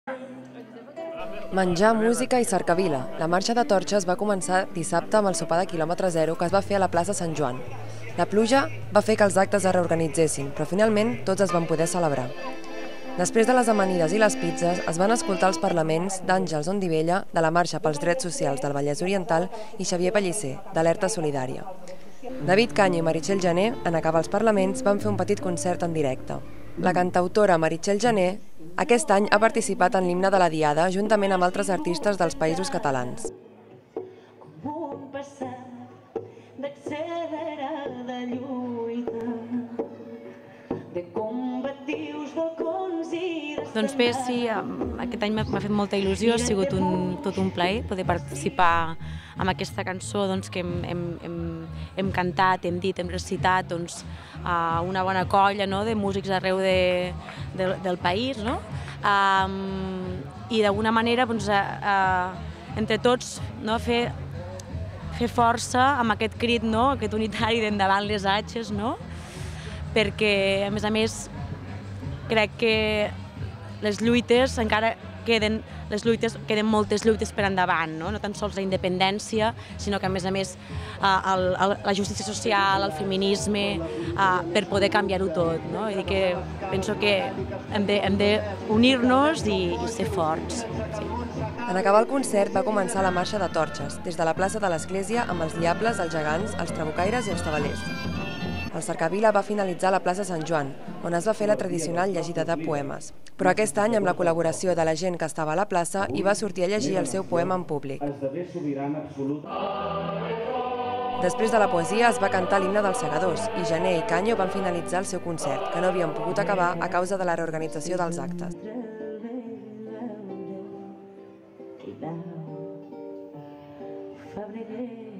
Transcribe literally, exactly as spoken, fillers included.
Menjar, música i cercavila. La marxa de torxes va començar dissabte amb el sopar de quilòmetre zero que es va fer a la plaça Sant Joan. La pluja va fer que els actes es reorganitzessin, però finalment tots es van poder celebrar. Després de les amanides i les pizzas, es van escoltar els parlaments d'Àngels Ondivella, de la Marxa pels Drets Socials del Vallès Oriental, i Xavier Pellicer, d'Alerta Solidària. David Canyo i Meritxell Janer, en acabar els parlaments, van fer un petit concert en directe. La cantautora Meritxell Janer aquest any ha participat en l'himne de la Diada juntament amb altres artistes dels Països Catalans. Doncs bé, sí, aquest any m'ha fet molta il·lusió, ha sigut tot un plaer poder participar amb aquesta cançó que hem cantat, hem dit, hem recitat a una bona colla de músics arreu del país i d'alguna manera entre tots fer força amb aquest crit, aquest unitari d'endavant les atxes, perquè a més a més crec que les lluites encara queden, les lluites, queden moltes lluites per endavant, no tan sols la independència, sinó que a més a més la justícia social, el feminisme, per poder canviar-ho tot. Vull dir que penso que hem d'unir-nos i ser forts. En acabar el concert va començar la marxa de torxes, des de la plaça de l'Església amb els diables, els gegants, els trabucaires i els tabalers. El cercavila va finalitzar a la plaça Sant Joan, on es va fer la tradicional llegida de poemes. Però aquest any, amb la col·laboració de la gent que estava a la plaça, hi va sortir a llegir el seu poema en públic. Després de la poesia es va cantar l'himne dels segadors i Janer i Canyo van finalitzar el seu concert, que no havien pogut acabar a causa de la reorganització dels actes. Febrer